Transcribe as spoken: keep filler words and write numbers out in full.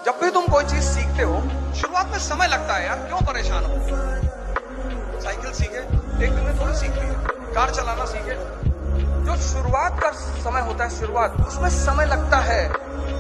जब भी तुम कोई चीज सीखते हो शुरुआत में समय लगता है यार, क्यों परेशान हो। साइकिल सीखे एक दिन में थोड़ी सीख ली, कार चलाना सीखे, जो शुरुआत का समय होता है शुरुआत उसमें समय लगता है।